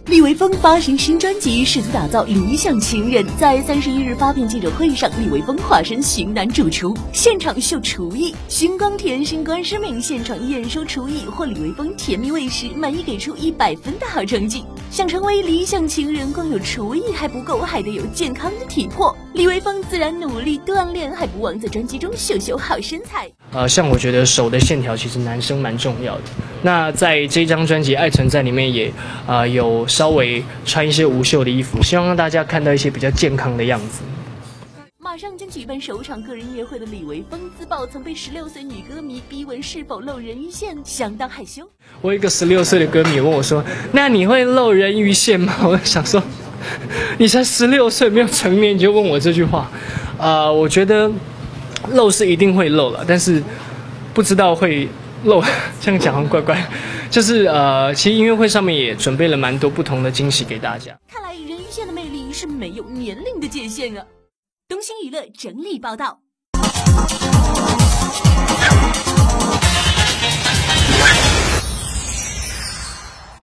李维峰发行新专辑，试图打造理想情人。在31日发片记者会上，李维峰化身型男主厨，现场秀厨艺。星光甜心关诗敏现场验收厨艺，获李维峰甜蜜喂食，满意给出100分的好成绩。想成为理想情人，光有厨艺还不够，还得有健康的体魄。李维峰自然努力锻炼，还不忘在专辑中秀秀好身材。 像我觉得手的线条其实男生蛮重要的。那在这张专辑《爱存在》里面也有稍微穿一些无袖的衣服，希望让大家看到一些比较健康的样子。 马上将举办首场个人约会的李维峰自曝曾被16岁女歌迷逼问是否露人鱼线，相当害羞。 我有一个16岁的歌迷问我说：“那你会露人鱼线吗？”我想说，你才16岁，没有成年你就问我这句话。我觉得露是一定会露了，但是不知道会露，这样讲好像怪怪。就是其实音乐会上面也准备了蛮多不同的惊喜给大家。 看来人鱼线的魅力是没有年龄的界限啊。东星娱乐整理报道。